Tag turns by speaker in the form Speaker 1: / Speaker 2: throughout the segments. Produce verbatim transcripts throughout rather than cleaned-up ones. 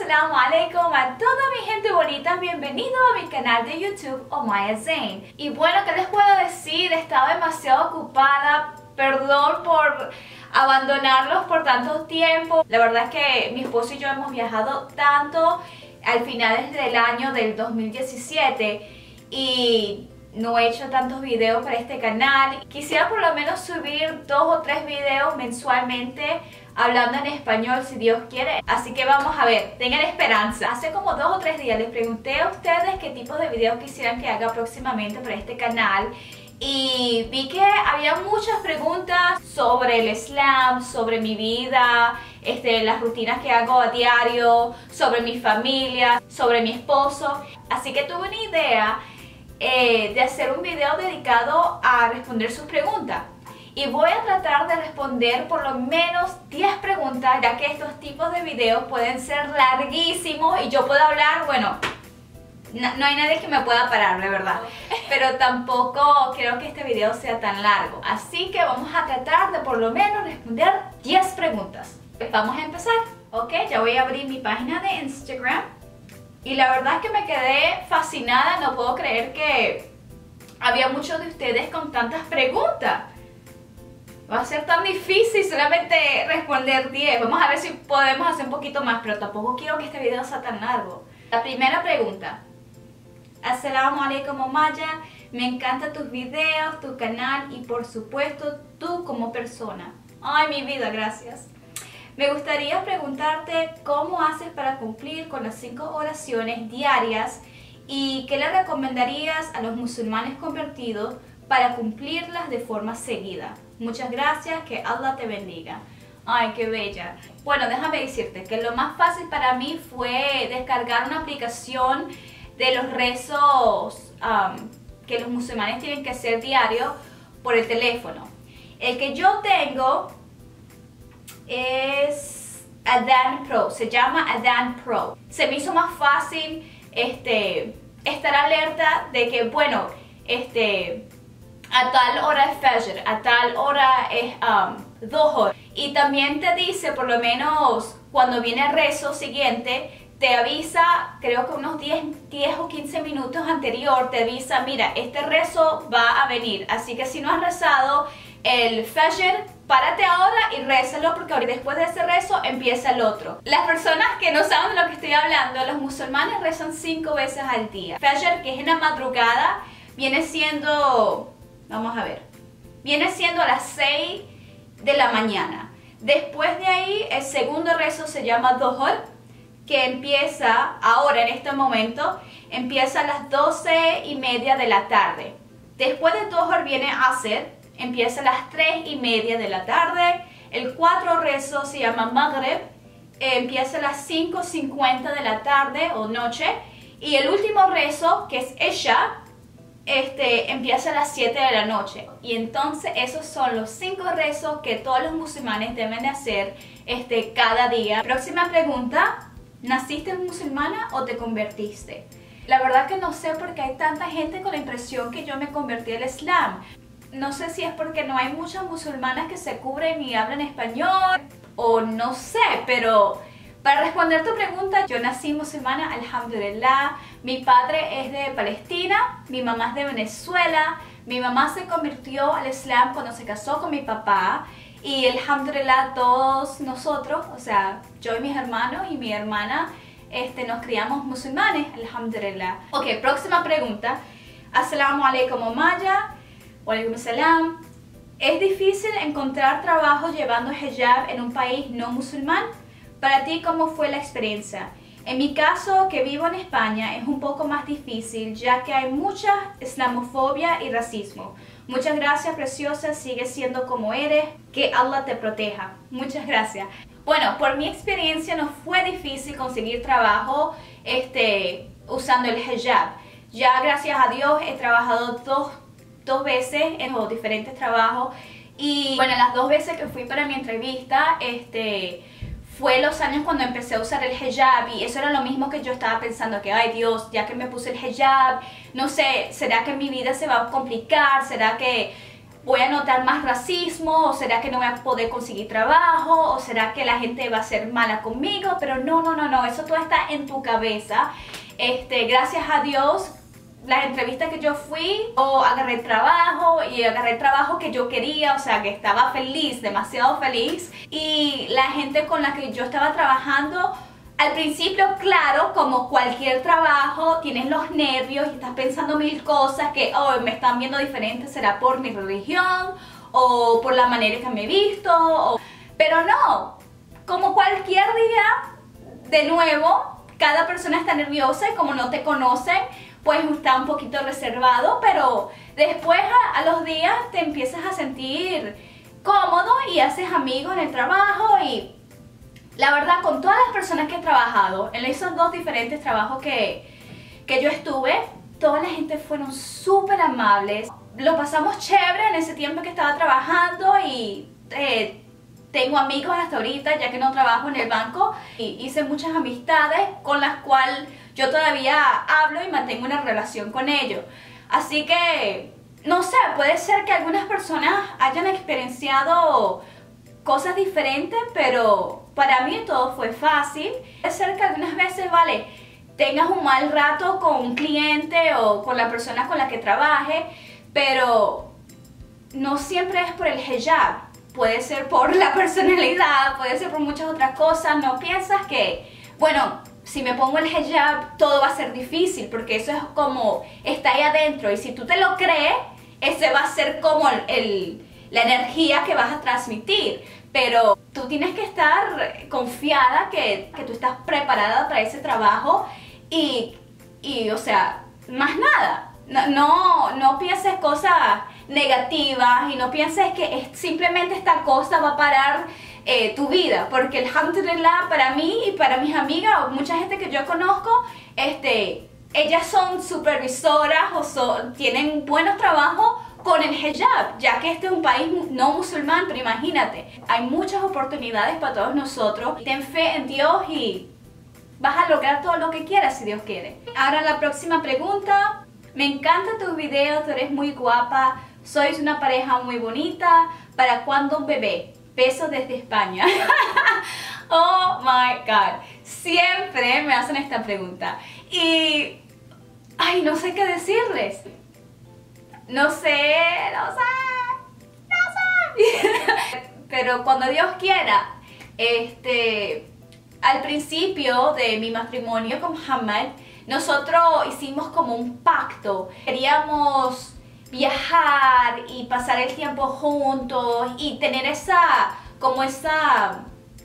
Speaker 1: Assalamu alaikum a toda mi gente bonita, bienvenido a mi canal de YouTube Omaya Zain. Y bueno, ¿qué les puedo decir? Estaba demasiado ocupada, perdón por abandonarlos por tanto tiempo. La verdad es que mi esposo y yo hemos viajado tanto al final del año del dos mil diecisiete y no he hecho tantos videos para este canal. Quisiera por lo menos subir dos o tres videos mensualmente hablando en español si Dios quiere. Así que vamos a ver, tengan esperanza. Hace como dos o tres días les pregunté a ustedes qué tipo de videos quisieran que haga próximamente para este canal. Y vi que había muchas preguntas sobre el Islam, sobre mi vida, este, las rutinas que hago a diario, sobre mi familia, sobre mi esposo. Así que tuve una idea eh, de hacer un video dedicado a responder sus preguntas. Y voy a tratar de responder por lo menos diez preguntas, ya que estos tipos de videos pueden ser larguísimos y yo puedo hablar, bueno, no, no hay nadie que me pueda parar, de verdad. Pero tampoco quiero que este video sea tan largo. Así que vamos a tratar de por lo menos responder diez preguntas. Vamos a empezar, ¿ok? Ya voy a abrir mi página de Instagram. Y la verdad es que me quedé fascinada, no puedo creer que había muchos de ustedes con tantas preguntas. Va a ser tan difícil solamente responder diez. Vamos a ver si podemos hacer un poquito más, pero tampoco quiero que este video sea tan largo. La primera pregunta. Assalamu alaikum Omaya, me encantan tus videos, tu canal y por supuesto tú como persona. Ay, mi vida, gracias. Me gustaría preguntarte cómo haces para cumplir con las cinco oraciones diarias y qué le recomendarías a los musulmanes convertidos para cumplirlas de forma seguida. Muchas gracias, que Allah te bendiga. Ay, qué bella. Bueno, déjame decirte que lo más fácil para mí fue descargar una aplicación de los rezos um, que los musulmanes tienen que hacer diario por el teléfono. El que yo tengo es Adhan Pro, se llama Adhan Pro. Se me hizo más fácil este, estar alerta de que, bueno, este... a tal hora es Fajr, a tal hora es um, Dhuhr. Y también te dice, por lo menos cuando viene el rezo siguiente, te avisa, creo que unos diez, diez o quince minutos anterior, te avisa, mira, este rezo va a venir. Así que si no has rezado el Fajr, párate ahora y rézalo, porque después de ese rezo empieza el otro. Las personas que no saben de lo que estoy hablando, los musulmanes rezan cinco veces al día. Fajr, que es en la madrugada, viene siendo... Vamos a ver. Viene siendo a las seis de la mañana. Después de ahí, el segundo rezo se llama Dhuhr, que empieza ahora, en este momento, empieza a las doce y media de la tarde. Después de Dhuhr viene Asr, empieza a las tres y media de la tarde. El cuarto rezo se llama Maghrib, empieza a las cinco cincuenta de la tarde o noche. Y el último rezo, que es Isha, Este, empieza a las siete de la noche. Y entonces esos son los cinco rezos que todos los musulmanes deben de hacer este, cada día. Próxima pregunta. ¿Naciste musulmana o te convertiste? La verdad que no sé, porque hay tanta gente con la impresión que yo me convertí al Islam. No sé si es porque no hay muchas musulmanas que se cubren y hablan español, o no sé, pero... Para responder tu pregunta, yo nací musulmana, alhamdulillah. Mi padre es de Palestina, mi mamá es de Venezuela. Mi mamá se convirtió al Islam cuando se casó con mi papá. Y alhamdulillah, todos nosotros, o sea, yo y mis hermanos y mi hermana, este, nos criamos musulmanes, alhamdulillah. Ok, próxima pregunta. Assalamu alaikum Omaya. Wa alaikum salam. ¿Es difícil encontrar trabajo llevando hijab en un país no musulmán? Para ti, ¿cómo fue la experiencia? En mi caso, que vivo en España, es un poco más difícil, ya que hay mucha islamofobia y racismo. Muchas gracias, preciosa, sigue siendo como eres, que Allah te proteja. Muchas gracias. Bueno, por mi experiencia no fue difícil conseguir trabajo este, usando el hijab. Ya, gracias a Dios, he trabajado dos, dos veces en los diferentes trabajos. Y bueno, las dos veces que fui para mi entrevista, este... fue los años cuando empecé a usar el hijab y eso era lo mismo que yo estaba pensando, que ay Dios, ya que me puse el hijab, no sé, ¿será que mi vida se va a complicar? ¿Será que voy a notar más racismo, o será que no voy a poder conseguir trabajo, o será que la gente va a ser mala conmigo, pero no, no, no, no, eso todo está en tu cabeza. Este, gracias a Dios, las entrevistas que yo fui, o agarré trabajo y agarré el trabajo que yo quería, o sea que estaba feliz, demasiado feliz. Y la gente con la que yo estaba trabajando, al principio, claro, como cualquier trabajo, tienes los nervios y estás pensando mil cosas, que oh, me están viendo diferente, será por mi religión o por la manera que me he visto, o... pero no, como cualquier día, de nuevo, cada persona está nerviosa y como no te conocen, pues está un poquito reservado, pero después a, a los días te empiezas a sentir cómodo y haces amigos en el trabajo. Y la verdad, con todas las personas que he trabajado, en esos dos diferentes trabajos que, que yo estuve, toda la gente fueron súper amables. Lo pasamos chévere en ese tiempo que estaba trabajando y eh, tengo amigos hasta ahorita, ya que no trabajo en el banco. Y hice muchas amistades con las cuales yo todavía hablo y mantengo una relación con ellos. Así que, no sé, puede ser que algunas personas hayan experienciado cosas diferentes, pero para mí todo fue fácil. Puede ser que algunas veces, vale, tengas un mal rato con un cliente o con la persona con la que trabaje, pero no siempre es por el hijab. Puede ser por la personalidad, puede ser por muchas otras cosas. No piensas que, bueno, si me pongo el hijab todo va a ser difícil, porque eso es como está ahí adentro, y si tú te lo crees, ese va a ser como el, el, la energía que vas a transmitir. Pero tú tienes que estar confiada que, que tú estás preparada para ese trabajo y, y o sea, más nada. No, no, no pienses cosas negativas y no pienses que es, simplemente esta cosa va a parar eh, tu vida, porque alhamdulillah, para mí y para mis amigas o mucha gente que yo conozco, este, ellas son supervisoras o son, tienen buenos trabajos con el hijab, ya que este es un país no musulmán, pero imagínate, hay muchas oportunidades para todos nosotros. Ten fe en Dios y vas a lograr todo lo que quieras si Dios quiere. Ahora la próxima pregunta. Me encantan tus videos, tú eres muy guapa, sois una pareja muy bonita. ¿Para cuándo un bebé? Besos desde España. Oh my God, siempre me hacen esta pregunta y ay, no sé qué decirles. No sé, no sé, no sé. Pero cuando Dios quiera, este, al principio de mi matrimonio con Muhammad, nosotros hicimos como un pacto. Queríamos viajar y pasar el tiempo juntos y tener esa, como esa,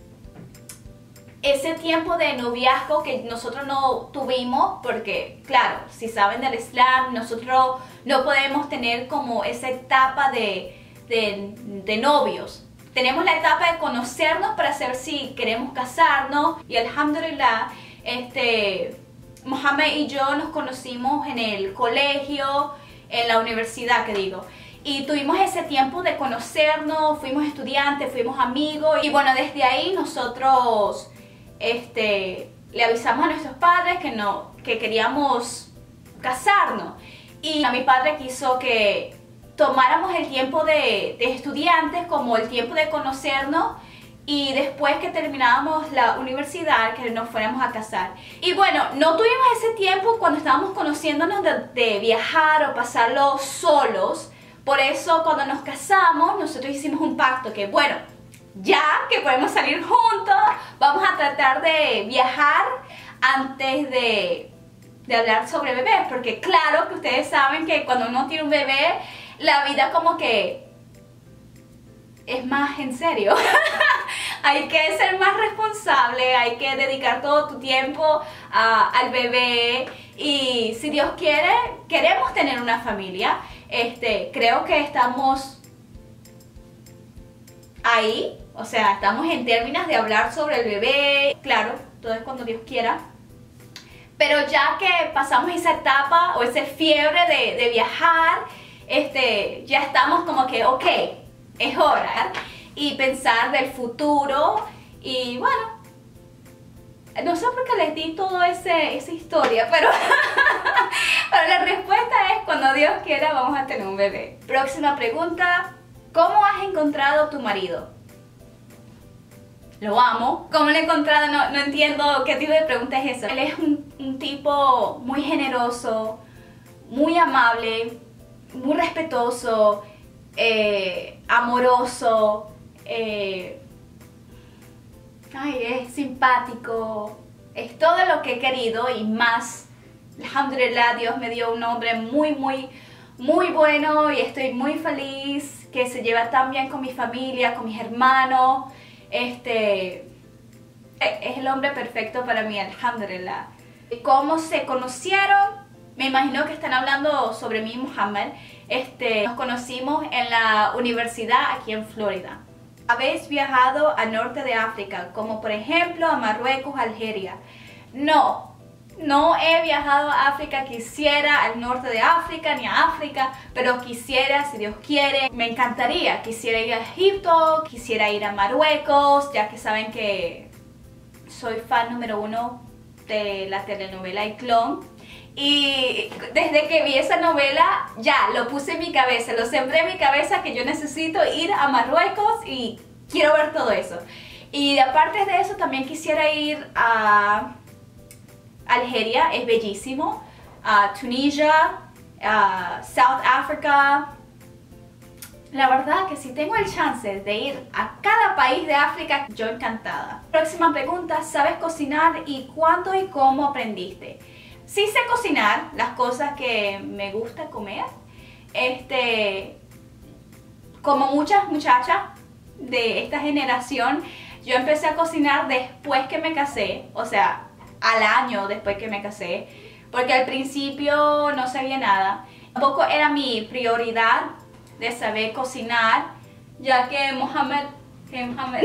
Speaker 1: ese tiempo de noviazgo que nosotros no tuvimos, porque claro, si saben del Islam, nosotros no podemos tener como esa etapa de, de, de novios. Tenemos la etapa de conocernos para saber si queremos casarnos, y alhamdulillah, este, Muhammad y yo nos conocimos en el colegio, en la universidad que digo, y tuvimos ese tiempo de conocernos, fuimos estudiantes, fuimos amigos, y bueno, desde ahí nosotros este, le avisamos a nuestros padres que, no, que queríamos casarnos, y a mi padre quiso que tomáramos el tiempo de, de estudiantes como el tiempo de conocernos, y después que terminábamos la universidad, que nos fuéramos a casar. Y bueno, no tuvimos ese tiempo cuando estábamos conociéndonos de, de viajar o pasarlo solos. Por eso cuando nos casamos, nosotros hicimos un pacto que bueno, ya que podemos salir juntos, vamos a tratar de viajar antes de, de hablar sobre bebés. Porque claro que ustedes saben que cuando uno tiene un bebé, la vida como que es más en serio. Hay que ser más responsable, hay que dedicar todo tu tiempo a, al bebé, y si Dios quiere, queremos tener una familia. Este, creo que estamos ahí, o sea, estamos en términos de hablar sobre el bebé. Claro, todo es cuando Dios quiera. Pero ya que pasamos esa etapa o esa fiebre de, de viajar, este, ya estamos como que, ok, es hora. Y pensar del futuro. Y bueno, no sé por qué les di toda esa historia, pero Pero la respuesta es cuando Dios quiera vamos a tener un bebé. Próxima pregunta. ¿Cómo has encontrado tu marido? Lo amo. ¿Cómo lo he encontrado? No, no entiendo qué tipo de pregunta es esa. Él es un, un tipo muy generoso, muy amable, muy respetuoso, eh, amoroso, eh, ay, es simpático. Es todo lo que he querido y más. Alhamdulillah, Dios me dio un hombre muy, muy, muy bueno y estoy muy feliz, que se lleva tan bien con mi familia, con mis hermanos. Este, es el hombre perfecto para mí, alhamdulillah. ¿Cómo se conocieron? Me imagino que están hablando sobre mí y Muhammad. Este, nos conocimos en la universidad aquí en Florida. ¿Habéis viajado al norte de África, como por ejemplo a Marruecos, Algeria? No, no he viajado a África, quisiera al norte de África, ni a África, pero quisiera, si Dios quiere, me encantaría. Quisiera ir a Egipto, quisiera ir a Marruecos, ya que saben que soy fan número uno de la telenovela El Clon. Y desde que vi esa novela, ya, lo puse en mi cabeza, lo sembré en mi cabeza que yo necesito ir a Marruecos y quiero ver todo eso. Y aparte de eso, también quisiera ir a Algeria, es bellísimo, a Tunisia, a South Africa. La verdad que si tengo el chance de ir a cada país de África, yo encantada. Próxima pregunta, ¿sabes cocinar y cuándo y cómo aprendiste? Sí sé cocinar las cosas que me gusta comer, este, como muchas muchachas de esta generación, yo empecé a cocinar después que me casé, o sea, al año después que me casé, porque al principio no sabía nada. Tampoco era mi prioridad de saber cocinar, ya que Mohamed, que Mohamed,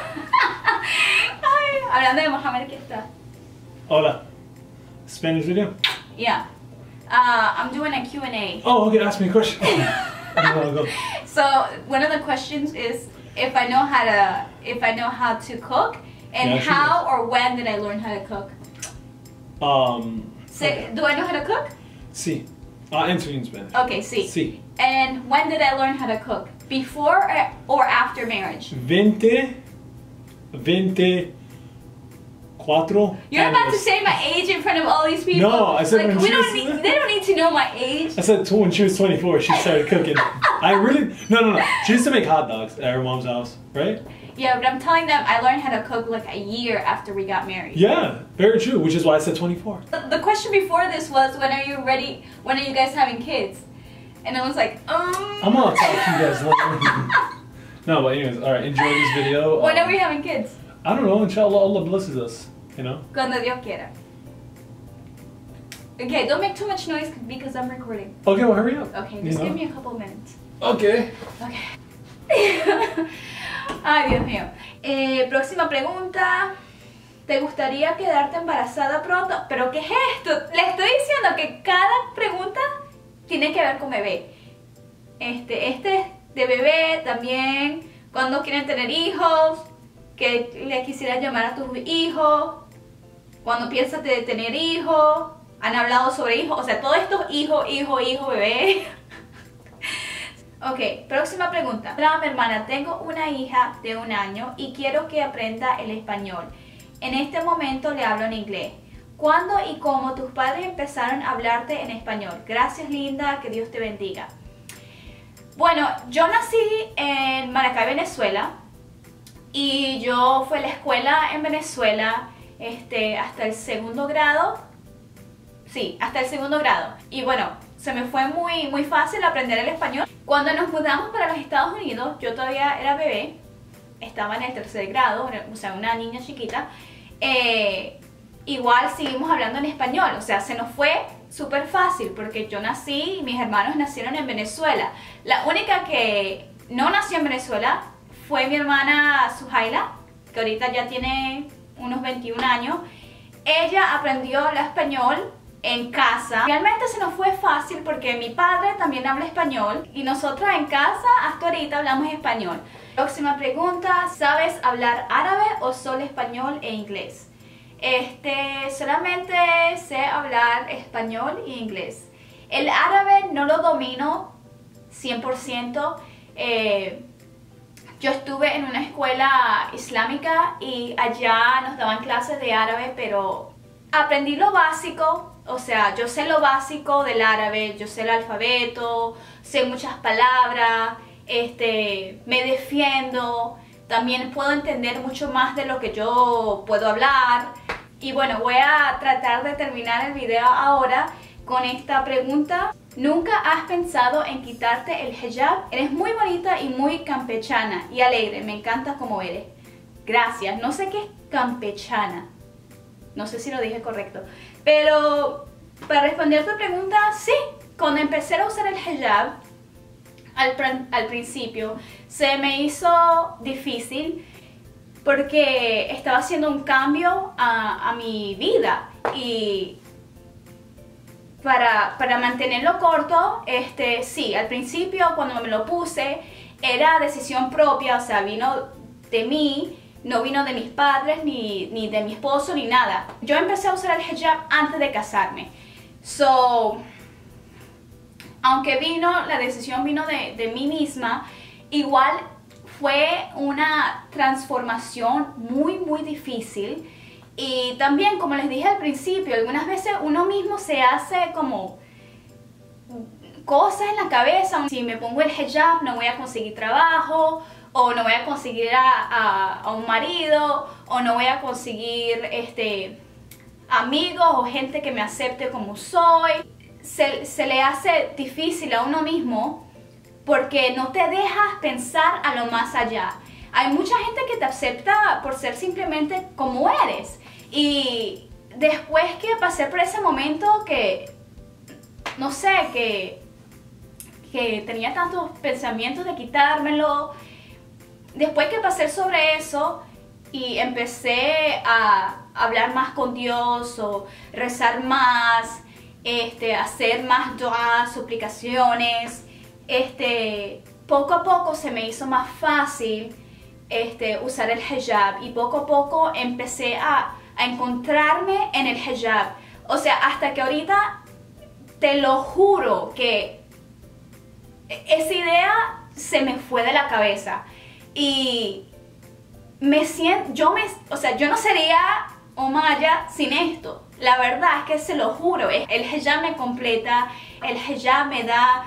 Speaker 1: ay, hablando de Mohamed, ¿qué está?
Speaker 2: Hola. Spanish video?
Speaker 1: Yeah. Uh, I'm doing a Q and A.
Speaker 2: Oh, okay, ask me a question. I don't wanna go.
Speaker 1: So one of the questions is if I know how to if I know how to cook and
Speaker 2: Yeah, she
Speaker 1: how or when did I learn how to cook?
Speaker 2: Um.
Speaker 1: So,
Speaker 2: okay.
Speaker 1: do I know how to cook?
Speaker 2: Sí. I'll answer you in Spanish.
Speaker 1: Okay, sí.
Speaker 2: Sí.
Speaker 1: And when did I learn how to cook? Before or, or after marriage?
Speaker 2: Veinte. Veinte. Cuatro.
Speaker 1: You're about to
Speaker 2: años.
Speaker 1: say my age in front of all these people.
Speaker 2: No, I said
Speaker 1: like
Speaker 2: when
Speaker 1: we
Speaker 2: she
Speaker 1: don't
Speaker 2: was-
Speaker 1: need, they don't need to know my age.
Speaker 2: I said tw- when she was twenty-four, she started cooking. I really no no no. She used to make hot dogs at her mom's house, right?
Speaker 1: Yeah, but I'm telling them I learned how to cook like a year after we got married.
Speaker 2: Yeah, very true. Which is why I said twenty-four.
Speaker 1: The- The question before this was, when are you ready? When are you guys having kids? And I was like, um.
Speaker 2: I'm gonna talk to you guys later. No, but anyways, all right. Enjoy this video.
Speaker 1: When
Speaker 2: Um,
Speaker 1: are we having kids?
Speaker 2: I don't know. Inshallah, Allah blesses us. You know.
Speaker 1: Cuando Dios quiera. Okay, don't make too much noise because I'm recording.
Speaker 2: Okay, well, hurry up.
Speaker 1: Okay,
Speaker 2: You
Speaker 1: just
Speaker 2: know?
Speaker 1: give me a couple minutes.
Speaker 2: Okay.
Speaker 1: Okay. Ay, Dios mío. Eh, próxima pregunta. ¿Te gustaría quedarte embarazada pronto? ¿Pero qué es esto? Le estoy diciendo que cada pregunta tiene que ver con bebé. Este, este es de bebé también. Cuando quieren tener hijos. Que le quisieras llamar a tus hijos. Cuando piensas de tener hijos. Han hablado sobre hijos. O sea, todos estos hijo, hijo, hijo, bebé. Ok, próxima pregunta. Hola, mi hermana, tengo una hija de un año y quiero que aprenda el español. En este momento le hablo en inglés. ¿Cuándo y cómo tus padres empezaron a hablarte en español? Gracias, linda, que Dios te bendiga. Bueno, yo nací en Maracay, Venezuela. Y yo fui a la escuela en Venezuela este, hasta el segundo grado. Sí, hasta el segundo grado. Y bueno, se me fue muy, muy fácil aprender el español. Cuando nos mudamos para los Estados Unidos, yo todavía era bebé. Estaba en el tercer grado, o sea, una niña chiquita. Eh, igual seguimos hablando en español. O sea, se nos fue súper fácil porque yo nací y mis hermanos nacieron en Venezuela. La única que no nació en Venezuela fue mi hermana Suhaila, que ahorita ya tiene unos veintiún años. Ella aprendió el español en casa. Realmente se nos fue fácil porque mi padre también habla español y nosotros en casa hasta ahorita hablamos español. Próxima pregunta, ¿sabes hablar árabe o solo español e inglés? Este, solamente sé hablar español e inglés. El árabe no lo domino cien por ciento. Eh, yo estuve en una escuela islámica y allá nos daban clases de árabe, pero aprendí lo básico. O sea, yo sé lo básico del árabe, yo sé el alfabeto, sé muchas palabras, este, me defiendo, también puedo entender mucho más de lo que yo puedo hablar. Y bueno, voy a tratar de terminar el video ahora con esta pregunta. ¿Nunca has pensado en quitarte el hijab? Eres muy bonita y muy campechana y alegre, me encanta como eres. Gracias, no sé qué es campechana. No sé si lo dije correcto. Pero para responder tu pregunta, sí. Cuando empecé a usar el hijab, al, al principio, se me hizo difícil porque estaba haciendo un cambio a, a mi vida. Y para, para mantenerlo corto, este, sí, al principio cuando me lo puse, era decisión propia, o sea, vino de mí. No vino de mis padres, ni, ni de mi esposo, ni nada. Yo empecé a usar el hijab antes de casarme. So, aunque vino, la decisión vino de, de mí misma, igual fue una transformación muy, muy difícil. Y también, como les dije al principio, algunas veces uno mismo se hace como cosas en la cabeza. Si me pongo el hijab, no voy a conseguir trabajo, o no voy a conseguir a, a, a un marido, o no voy a conseguir este, amigos o gente que me acepte como soy. Se, se le hace difícil a uno mismo porque no te dejas pensar a lo más allá. Hay mucha gente que te acepta por ser simplemente como eres. Y después que pasé por ese momento que, no sé, que, que tenía tantos pensamientos de quitármelo, después que pasé sobre eso y empecé a hablar más con Dios o rezar más, este, hacer más dua, suplicaciones, este, poco a poco se me hizo más fácil este, usar el hijab y poco a poco empecé a, a encontrarme en el hijab. O sea, hasta que ahorita te lo juro que esa idea se me fue de la cabeza. Y me siento, yo me, o sea, yo no sería Omaya sin esto. La verdad es que se lo juro, el hijab me completa, el hijab me da,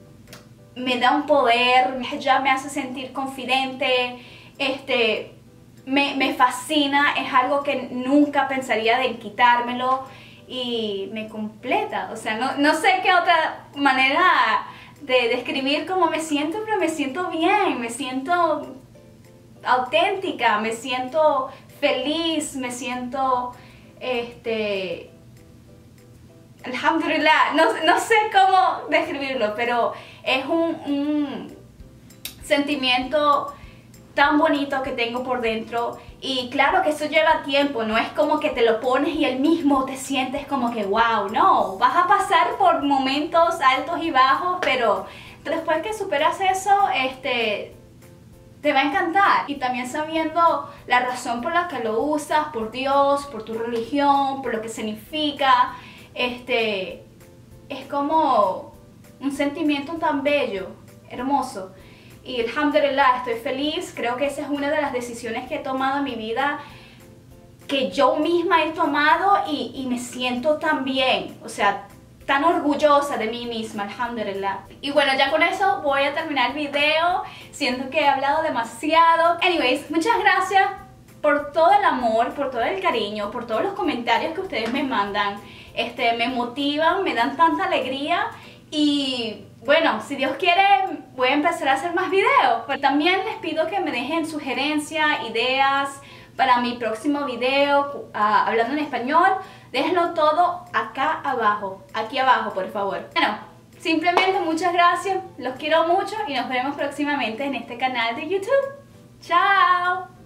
Speaker 1: me da un poder, el hijab me hace sentir confidente, este, me, me fascina, es algo que nunca pensaría de quitármelo y me completa. O sea, no, no sé qué otra manera de describir cómo me siento, pero me siento bien, me siento auténtica, me siento feliz, me siento, este, alhamdulillah, no, no sé cómo describirlo, pero es un, un sentimiento tan bonito que tengo por dentro. Y claro que eso lleva tiempo, no es como que te lo pones y el mismo te sientes como que wow, no, vas a pasar por momentos altos y bajos, pero después que superas eso, este, te va a encantar. Y también sabiendo la razón por la que lo usas, por Dios, por tu religión, por lo que significa, este, es como un sentimiento tan bello, hermoso. Y alhamdulillah, estoy feliz. Creo que esa es una de las decisiones que he tomado en mi vida, que yo misma he tomado y, y me siento tan bien, o sea, tan orgullosa de mí misma, alhamdulillah. Y bueno, ya con eso voy a terminar el video. Siento que he hablado demasiado. Anyways, muchas gracias por todo el amor, por todo el cariño, por todos los comentarios que ustedes me mandan. Este, me motivan, me dan tanta alegría. Y bueno, si Dios quiere, voy a empezar a hacer más videos. Pero también les pido que me dejen sugerencias, ideas para mi próximo video uh, hablando en español. Déjenlo todo acá abajo, aquí abajo, por favor. Bueno, simplemente muchas gracias, los quiero mucho y nos vemos próximamente en este canal de YouTube. ¡Chao!